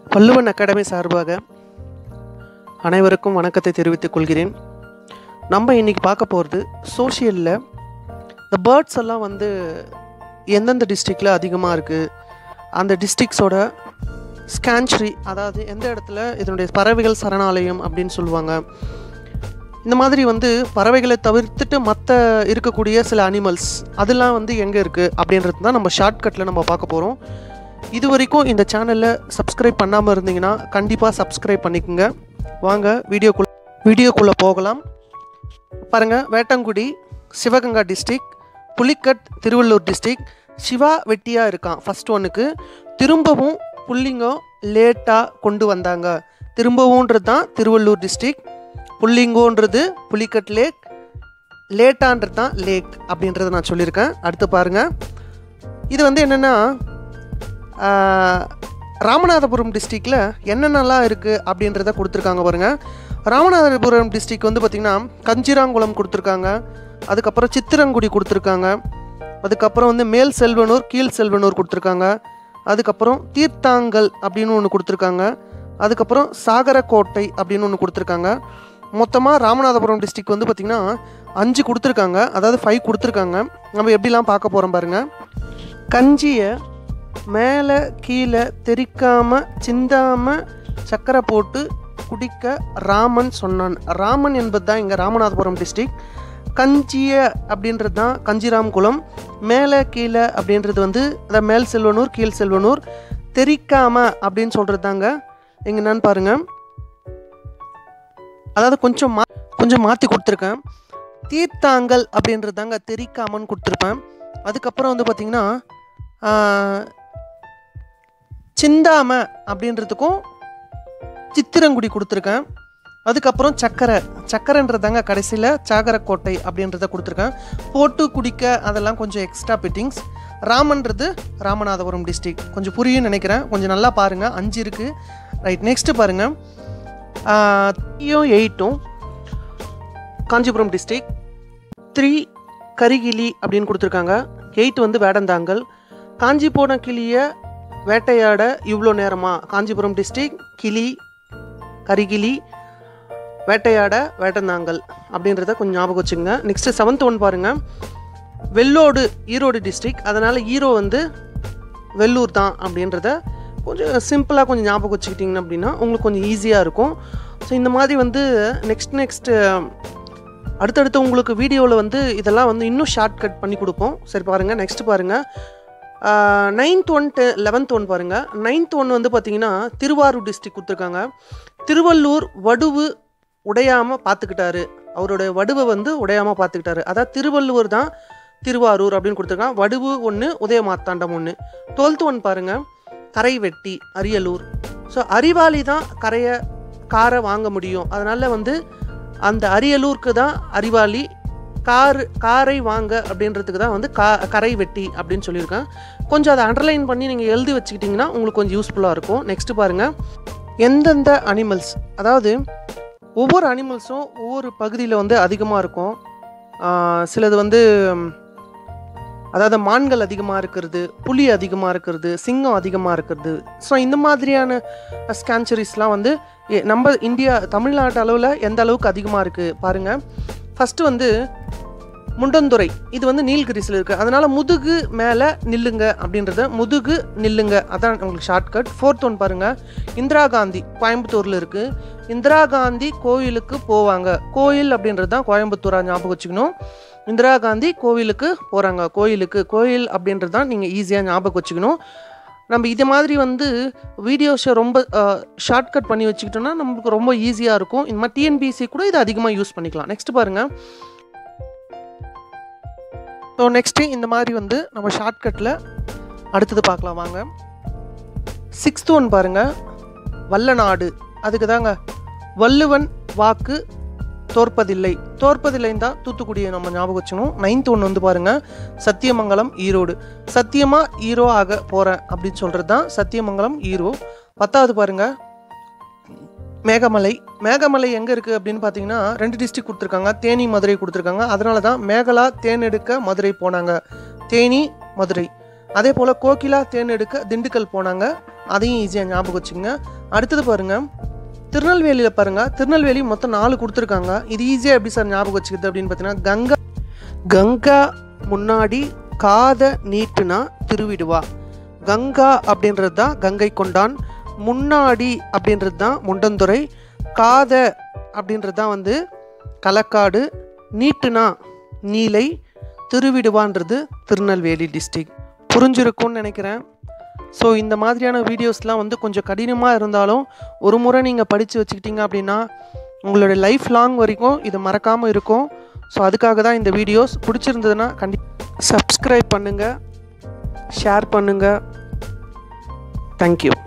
Valluvan academy சார்பாக அனைவருக்கும் வணக்கத்தை தெரிவித்துக் கொள்கிறேன். நம்ம இன்றைக்கி பார்க்க போகிறது சோஷியலில் இந்த பேர்ட்ஸ் எல்லாம் எந்தெந்த டிஸ்ட்ரிக்டில் அதிகமாக இருக்குது, அந்த டிஸ்ட்ரிக்ஸோட ஸ்கான்ச்சுரி, அதாவது எந்த இடத்துல இதனுடைய பறவைகள் சரணாலயம் அப்படின்னு சொல்லுவாங்க. இந்த மாதிரி பறவைகளை தவிர்த்துட்டு மற்ற இருக்கக்கூடிய சில அனிமல்ஸ் அதெல்லாம் எங்கே இருக்குது அப்படின்றது தான் நம்ம ஷார்ட்கட்டில் நம்ம பார்க்க போகிறோம். இது வரைக்கும் இந்த சேனலில் சப்ஸ்கிரைப் பண்ணாமல் இருந்தீங்கன்னா கண்டிப்பாக சப்ஸ்கிரைப் பண்ணிக்கோங்க. வாங்க வீடியோக்குள்ளே போகலாம். பாருங்கள், வேட்டங்குடி சிவகங்கா டிஸ்ட்ரிக், புலிக்கட் திருவள்ளூர் டிஸ்ட்ரிக். சிவா வெட்டியாக இருக்கான் ஃபஸ்ட் ஒன்றுக்கு. திரும்பவும் புள்ளிங்கம் லேட்டாக கொண்டு வந்தாங்க. திரும்பவும்ன்றது தான் திருவள்ளூர் டிஸ்ட்ரிக், புள்ளிங்கோன்றது புலிக்கட் லேக், லேட்டான்றது தான் லேக் அப்படின்றத நான் சொல்லியிருக்கேன். அடுத்து பாருங்கள், இது என்னென்னா ராமநாதபுரம் டிஸ்ட்ரிக்டில் என்னென்னலாம் இருக்குது அப்படின்றத கொடுத்துருக்காங்க பாருங்கள். ராமநாதபுரம் டிஸ்ட்ரிக் பார்த்திங்கன்னா கஞ்சிராங்குளம் கொடுத்துருக்காங்க, அதுக்கப்புறம் சித்திரங்குடி கொடுத்துருக்காங்க, அதுக்கப்புறம் மேல் செல்வனூர் கீழ் செல்வனூர் கொடுத்துருக்காங்க, அதுக்கப்புறம் தீர்த்தாங்கல் அப்படின்னு ஒன்று கொடுத்துருக்காங்க, அதுக்கப்புறம் சாகரக்கோட்டை அப்படின்னு ஒன்று கொடுத்துருக்காங்க. மொத்தமாக ராமநாதபுரம் டிஸ்ட்ரிக் பார்த்திங்கன்னா 5 கொடுத்துருக்காங்க, அதாவது 5 கொடுத்துருக்காங்க. நம்ம எப்படிலாம் பார்க்க போகிறோம் பாருங்கள். கஞ்சியை மேலே கீழே தெரிக்காமல் சிந்தாமல் சக்கரை போட்டு குடிக்க ராமன் சொன்னான். ராமன் என்பது தான் இங்கே ராமநாதபுரம் டிஸ்ட்ரிக். கஞ்சிய அப்படின்றது தான் கஞ்சிராம்குளம். மேலே கீழே அப்படின்றது அதை மேல் செல்வனூர் கீழ் செல்வனூர். தெரிக்காமல் அப்படின்னு சொல்கிறது தாங்க இங்கே என்னன்னு பாருங்கள். அதாவது கொஞ்சம் மாற்றி கொடுத்துருக்கேன். தீர்த்தாங்கல் அப்படின்றது தாங்க தெரிக்காமன்னு கொடுத்துருப்பேன். அதுக்கப்புறம் பார்த்திங்கன்னா சிந்தாம அப்படின்றதுக்கும் சித்திரங்குடி கொடுத்துருக்கேன். அதுக்கப்புறம் சக்கரைன்றதாங்க கடைசியில் சாகரக்கோட்டை அப்படின்றத கொடுத்துருக்கேன். போட்டு குடிக்க அதெல்லாம் கொஞ்சம் எக்ஸ்ட்ரா பிட்டிங்ஸ். ராமன்றது ராமநாதபுரம் டிஸ்ட்ரிக். கொஞ்சம் புரியும் நினைக்கிறேன், கொஞ்சம் நல்லா பாருங்கள். 5 இருக்குது. ரைட், நெக்ஸ்ட்டு பாருங்கள். 3 காஞ்சிபுரம் டிஸ்ட்ரிக், 3 கரிகிளி அப்படின்னு கொடுத்துருக்காங்க. 8 வேடந்தாங்கல். காஞ்சி போன கிளியை வேட்டையாட இவ்வளோ நேரமா. காஞ்சிபுரம் டிஸ்ட்ரிக், கிளி கரிகிளி, வேட்டையாட வேடந்தாங்கல் அப்படின்றத கொஞ்சம் ஞாபகம் வச்சுங்க. நெக்ஸ்ட்டு 7th ஒன் பாருங்கள். வெள்ளோடு ஈரோடு டிஸ்ட்ரிக், அதனால் ஈரோ வெள்ளூர் தான் அப்படின்றத கொஞ்சம் சிம்பிளாக கொஞ்சம் ஞாபகம் வச்சுக்கிட்டிங்கன்னா அப்படின்னா உங்களுக்கு கொஞ்சம் ஈஸியாக இருக்கும். ஸோ இந்த மாதிரி நெக்ஸ்ட் அடுத்தடுத்து உங்களுக்கு வீடியோவில் இதெல்லாம் இன்னும் ஷார்ட்கட் பண்ணி கொடுப்போம். சரி பாருங்கள், நெக்ஸ்ட் பாருங்கள். 9th ஒன் 11th ஒன் பாருங்கள். 9th ஒன் பார்த்திங்கன்னா திருவாரூர் டிஸ்ட்ரிக் கொடுத்துருக்காங்க. திருவள்ளூர் வடுவு உடையாமல் பார்த்துக்கிட்டாரு. அவருடைய வடுவை உடையாமல் பார்த்துக்கிட்டாரு. அதாவது திருவள்ளுவர் தான் திருவாரூர் அப்படின்னு கொடுத்துருக்காங்க. வடுவு 1, உதயமார்த்தாண்டம் 1. 12th ஒன் பாருங்கள். கரை வெட்டி அரியலூர். ஸோ அறிவாளி தான் காரை வாங்க முடியும். அதனால் அந்த அரியலூருக்கு தான் அறிவாளி, காரை வாங்க அப்படின்றதுக்கு தான் கரை வெட்டி அப்படின்னு சொல்லியிருக்கேன். கொஞ்சம் அதை அண்டர்லைன் பண்ணி நீங்கள் எழுதி வச்சுக்கிட்டிங்கன்னா உங்களுக்கு கொஞ்சம் யூஸ்ஃபுல்லாக இருக்கும். நெக்ஸ்ட்டு பாருங்கள். எந்தெந்த அனிமல்ஸ், அதாவது ஒவ்வொரு அனிமல்ஸும் ஒவ்வொரு பகுதியில் அதிகமாக இருக்கும். சிலது அதாவது மான்கள் அதிகமாக இருக்கிறது, புலி அதிகமாக இருக்கிறது, சிங்கம் அதிகமாக இருக்கிறது. ஸோ இந்த மாதிரியான ஸ்கான்ச்சுரிஸ்லாம் நம்ம தமிழ்நாட்டு அளவில் எந்த அளவுக்கு அதிகமாக இருக்குது பாருங்கள். ஃபஸ்ட்டு முண்டந்துறை, இது நீலகிரிஸில் இருக்குது. அதனால் முதுகு மேலே நில்லுங்க அப்படின்றத முதுகு நில்லுங்க, அதான் உங்களுக்கு ஷார்ட்கட். 4th ஒன் பாருங்கள். இந்திரா காந்தி கோயம்புத்தூரில் இருக்குது. இந்திரா காந்தி கோயிலுக்கு போவாங்க. கோயில் அப்படின்றது தான் கோயம்புத்தூராக ஞாபகம் வச்சுக்கணும். இந்திரா காந்தி கோவிலுக்கு போகிறாங்க. கோயில் அப்படின்றது தான் நீங்கள் ஈஸியாக ஞாபகம் வச்சுக்கணும். நம்ம இது மாதிரி வீடியோஸை ரொம்ப ஷார்ட்கட் பண்ணி வச்சுக்கிட்டோம்னா நம்மளுக்கு ரொம்ப ஈஸியாக இருக்கும். இந்த மாதிரி டிஎன்பிஎஸ்சி கூட இதை அதிகமாக யூஸ் பண்ணிக்கலாம். நெக்ஸ்ட் பாருங்கள். ஸோ நெக்ஸ்ட்டு இந்த மாதிரி நம்ம ஷார்ட்கட்டில் அடுத்தது பார்க்கலாம் வாங்க. 6th ஒன் பாருங்கள். வல்லநாடு, அதுக்கு தாங்க வள்ளுவன் வாக்கு தோற்பதில்லைன்னு தான் தூத்துக்குடியை நம்ம ஞாபகம் வச்சுக்கணும். 9th ஒன் பாருங்கள். சத்தியமங்கலம் ஈரோடு. சத்தியமாக ஹீரோ ஆக போகிறேன் அப்படின்னு சொல்கிறது தான் சத்தியமங்கலம் ஹீரோ. 10வது பாருங்கள். மேகமலை எங்கே இருக்குது அப்படின்னு பார்த்தீங்கன்னா 2 டிஸ்ட்ரிக் கொடுத்துருக்காங்க. தேனி மதுரை கொடுத்துருக்காங்க. அதனால தான் மேகலா தேனெடுக்க மதுரை போனாங்க. தேனி மதுரை. அதே போல் கோகிலா தேன் எடுக்க திண்டுக்கல் போனாங்க, அதையும் ஈஸியாக ஞாபகம் வச்சுங்க. அடுத்தது பாருங்கள், திருநெல்வேலியில் பாருங்கள், திருநெல்வேலி மொத்தம் 4 கொடுத்துருக்காங்க. இது ஈஸியாக எப்படி சார் ஞாபகம் வச்சுக்கிது அப்படின்னு பார்த்தீங்கன்னா, கங்கா முன்னாடி காத நீட்டுனா திருவிடுவா. கங்கா அப்படின்றது தான் கங்கை கொண்டான், முன்னாடி அப்படின்றது தான் முண்டந்துறை, காத அப்படின்றது தான் வந்து களக்காடு, நீட்டுனா நீலை, திருவிடுவான்றது திருநெல்வேலி டிஸ்ட்ரிக்ட். புரிஞ்சிருக்கும்னு நினைக்கிறேன். ஸோ இந்த மாதிரியான வீடியோஸ்லாம் வந்து கொஞ்சம் கடினமாக இருந்தாலும் ஒரு முறை நீங்கள் படித்து வச்சுக்கிட்டீங்க அப்படின்னா உங்களுடைய லைஃப் லாங் வரைக்கும் இது மறக்காமல் இருக்கும். ஸோ அதுக்காக தான் இந்த வீடியோஸ். பிடிச்சிருந்ததுன்னா சப்ஸ்கிரைப் பண்ணுங்கள், ஷேர் பண்ணுங்கள். தேங்க்யூ.